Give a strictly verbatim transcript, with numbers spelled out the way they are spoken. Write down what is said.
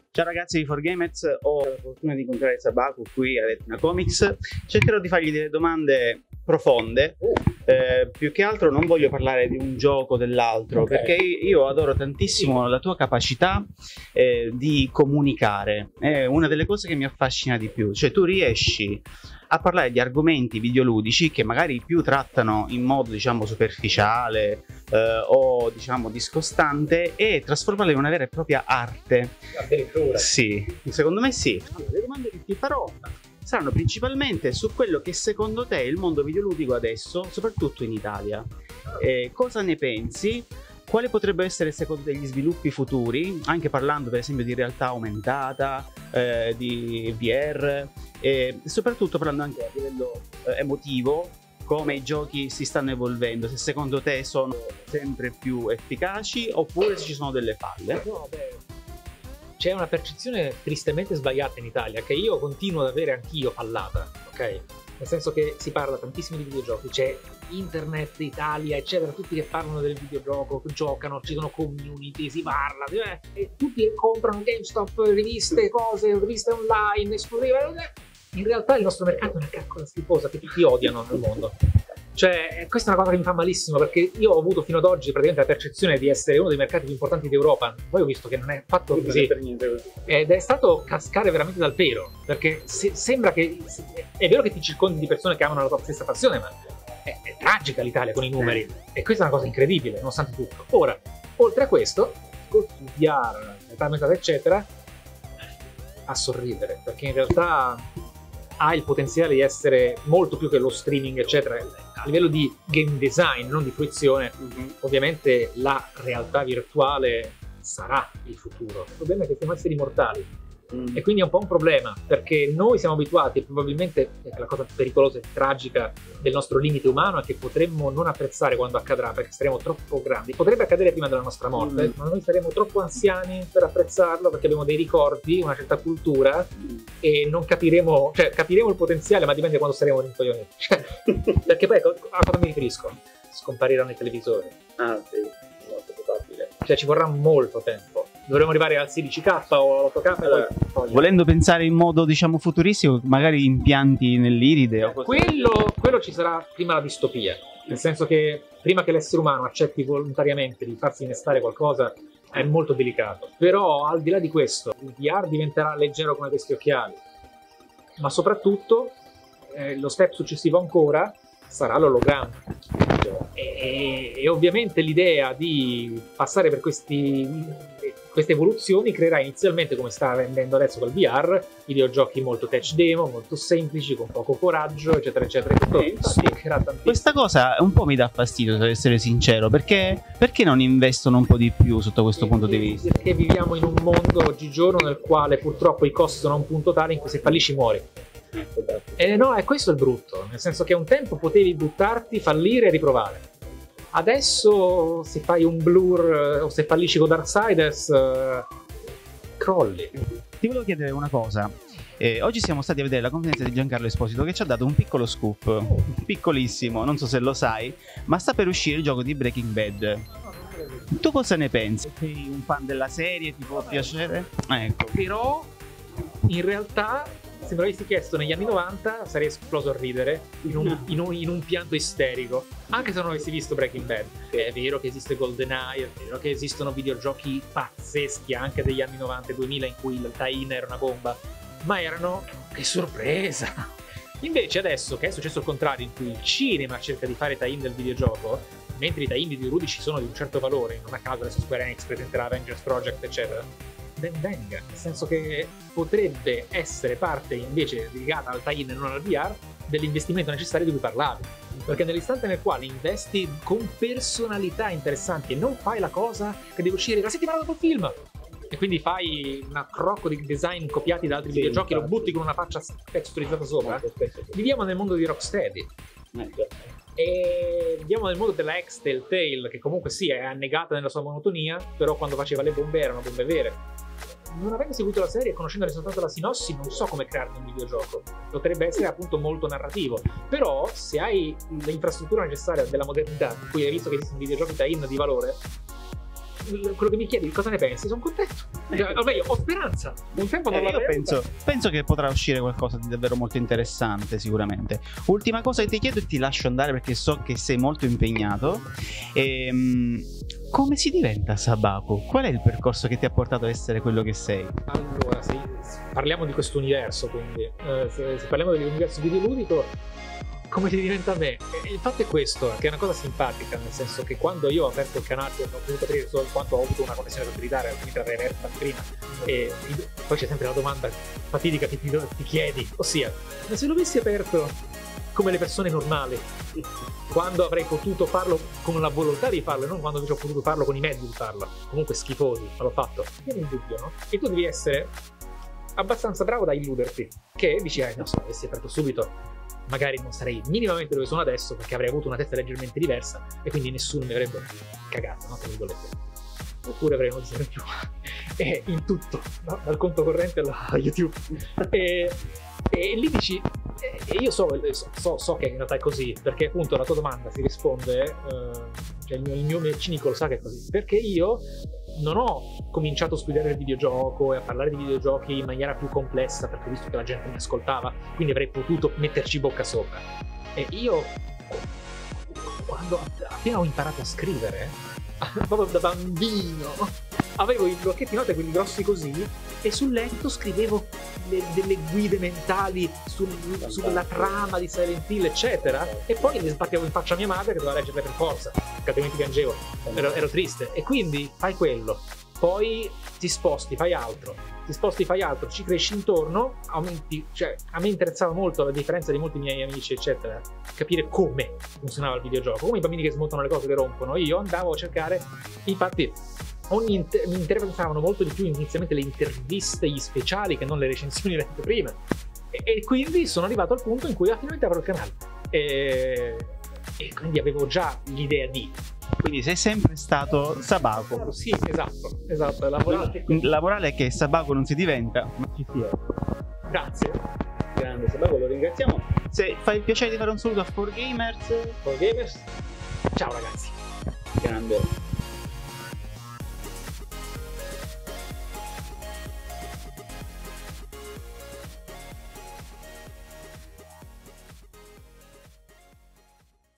Ciao ragazzi di four gamers, ho la fortuna di incontrare Sabaku qui a Retina Comics. Cercherò di fargli delle domande profonde. Eh, più che altro non voglio parlare di un gioco o dell'altro, okay, perché io adoro tantissimo la tua capacità eh, di comunicare. È una delle cose che mi affascina di più. Cioè tu riesci a parlare di argomenti videoludici che magari più trattano in modo, diciamo, superficiale eh, o, diciamo, discostante, e trasformarlo in una vera e propria arte. Addirittura? Sì, secondo me sì. Allora, le domande che ti farò saranno principalmente su quello che secondo te è il mondo videoludico adesso, soprattutto in Italia. Eh, cosa ne pensi? Quali potrebbero essere secondo te gli sviluppi futuri, anche parlando per esempio di realtà aumentata, eh, di V R, e soprattutto parlando anche a livello eh, emotivo, come i giochi si stanno evolvendo, se secondo te sono sempre più efficaci oppure se ci sono delle falle? No, beh, c'è una percezione tristemente sbagliata in Italia, che io continuo ad avere anch'io fallata, ok? Nel senso che si parla tantissimo di videogiochi, c'è Internet Italia, eccetera, tutti che parlano del videogioco, giocano, ci sono community, si parla, eh, e tutti comprano GameStop, riviste, cose, riviste online, esclusive. In realtà il nostro mercato è una caccola schifosa che tutti odiano nel mondo. Cioè, questa è una cosa che mi fa malissimo, perché io ho avuto fino ad oggi praticamente la percezione di essere uno dei mercati più importanti d'Europa. Poi ho visto che non è fatto così, ed è stato cascare veramente dal pero, perché se, sembra che è vero che ti circondi di persone che amano la tua stessa passione, ma è, è tragica l'Italia con i numeri, e questa è una cosa incredibile nonostante tutto. Ora, oltre a questo, con V R, realtà aumentata eccetera, a sorridere, perché in realtà ha il potenziale di essere molto più che lo streaming eccetera. A livello di game design, non di fruizione, mm-hmm. Ovviamente la realtà virtuale sarà il futuro. Il problema è che siamo esseri mortali, mm. e quindi è un po' un problema, perché noi siamo abituati, e probabilmente la cosa pericolosa e tragica del nostro limite umano è che potremmo non apprezzare quando accadrà, perché saremo troppo grandi. Potrebbe accadere prima della nostra morte, mm. ma noi saremo troppo anziani per apprezzarlo, perché abbiamo dei ricordi, una certa cultura, mm. e non capiremo, cioè capiremo il potenziale, ma dipende quando saremo rincoglioniti. Cioè, perché poi a cosa mi riferisco? Scompariranno i televisori. Ah, sì, molto probabile. Cioè ci vorrà molto tempo. Dovremmo arrivare al sedici K o all'otto K. Allora, volendo pensare in modo, diciamo, futuristico, magari impianti nell'iride o quello, quello ci sarà prima la distopia, nel senso che prima che l'essere umano accetti volontariamente di farsi innestare qualcosa è molto delicato. Però al di là di questo, il V R diventerà leggero come questi occhiali, ma soprattutto eh, lo step successivo ancora sarà l'ologramma. E, e ovviamente l'idea di passare per questi queste evoluzioni creerà inizialmente, come sta avvenendo adesso col V R, videogiochi molto touch demo, molto semplici, con poco coraggio, eccetera eccetera. Eh, questa cosa un po' mi dà fastidio, per essere sincero, perché perché non investono un po' di più sotto questo punto di vista? Perché viviamo in un mondo oggigiorno nel quale purtroppo i costi sono a un punto tale in cui se fallisci muori. E no, è questo il brutto, nel senso che un tempo potevi buttarti, fallire e riprovare. Adesso se fai un blur o se fallisci con Darksiders uh, crolli. Ti volevo chiedere una cosa. Eh, oggi siamo stati a vedere la conferenza di Giancarlo Esposito, che ci ha dato un piccolo scoop, oh. piccolissimo, non so se lo sai, ma sta per uscire il gioco di Breaking Bad. Tu cosa ne pensi? Sei un fan della serie? Ti può piacere? Ecco. Però in realtà, se me l'avessi chiesto negli anni novanta, sarei esploso a ridere in un, in, un, in un pianto isterico, anche se non avessi visto Breaking Bad. È vero che esiste GoldenEye, è vero che esistono videogiochi pazzeschi anche degli anni novanta e duemila in cui il tie-in era una bomba, ma erano, che sorpresa! Invece adesso che è successo il contrario, in cui il cinema cerca di fare tie-in del videogioco, mentre i tie-in videoludici sono di un certo valore, non a caso adesso Square Enix presenterà Avengers Project eccetera, ben venga, nel senso che potrebbe essere parte invece legata al tie-in e non al V R dell'investimento necessario di cui parlavi, perché nell'istante nel quale investi con personalità interessanti e non fai la cosa che deve uscire la settimana dopo il film e quindi fai una crocco di design copiati da altri sì, videogiochi, infatti. Lo butti con una faccia texturizzata sopra. Viviamo nel mondo di Rocksteady, e viviamo nel mondo della ex Telltale, che comunque sì, è annegata nella sua monotonia, però quando faceva le bombe erano bombe vere. Non avendo seguito la serie e conoscendone soltanto la sinossi, non so come crearne un videogioco. Potrebbe essere appunto molto narrativo, però se hai l'infrastruttura necessaria della modernità, in cui hai visto che esistono videogiochi tie-in di valore, quello che mi chiedi, cosa ne pensi, sono contento. Cioè, o meglio, ho speranza. Un tempo non Eh, io l'avevo. penso, penso che potrà uscire qualcosa di davvero molto interessante, sicuramente. Ultima cosa che ti chiedo e ti lascio andare perché so che sei molto impegnato. Ehm, come si diventa Sabaku? Qual è il percorso che ti ha portato ad essere quello che sei? Allora, se parliamo di questo universo, quindi eh, se, se parliamo dell'universo videoludico, come si diventa me? E il fatto è questo, che è una cosa simpatica, nel senso che quando io ho aperto il canale ho potuto aprire solo quando ho avuto una connessione satellitare, quindi avrei aperto prima, e poi c'è sempre la domanda fatidica che ti, ti chiedi, ossia, ma se l'avessi aperto come le persone normali, quando avrei potuto farlo con la volontà di farlo e non quando invece ho potuto farlo con i mezzi di farlo, comunque schifosi, ma l'ho fatto, viene in dubbio, no? E tu devi essere abbastanza bravo da illuderti, che dici, eh no, se l'avessi aperto subito magari non sarei minimamente dove sono adesso perché avrei avuto una testa leggermente diversa e quindi nessuno mi avrebbe cagato, no? Tra virgolette. Oppure avrei uno zero in più e in tutto, no? Dal conto corrente a YouTube. E, e lì dici, e io so, so, so che in realtà è così, perché appunto la tua domanda si risponde, eh, cioè il mio, il mio cinico lo sa che è così, perché io non ho cominciato a studiare il videogioco e a parlare di videogiochi in maniera più complessa perché ho visto che la gente mi ascoltava, quindi avrei potuto metterci bocca sopra. E io, quando appena ho imparato a scrivere, proprio da bambino, avevo i blocchetti note, quelli grossi così, e sul letto scrivevo le, delle guide mentali sul, sulla trama di Silent Hill, eccetera, e poi le sbattevo in faccia a mia madre che doveva leggerle per forza, perché altrimenti piangevo, ero, ero triste. E quindi fai quello, poi ti sposti, fai altro, ti sposti, fai altro, ci cresci intorno, aumenti, cioè a me interessava molto, la differenza di molti miei amici, eccetera, capire come funzionava il videogioco, come i bambini che smontano le cose le rompono. Io andavo a cercare, infatti ogni inter- mi interessavano molto di più inizialmente le interviste, gli speciali, che non le recensioni lette prima, e, e quindi sono arrivato al punto in cui ah, finalmente apro il canale e, e quindi avevo già l'idea di. Quindi sei sempre stato Sabaku. Sì, esatto, esatto. La morale, La morale è che Sabaku non si diventa, ma ci si è. Grazie. Grande Sabaku, lo ringraziamo. Se fai il piacere di fare un saluto a quattro Gamers. quattro Gamers. Ciao ragazzi. Grande.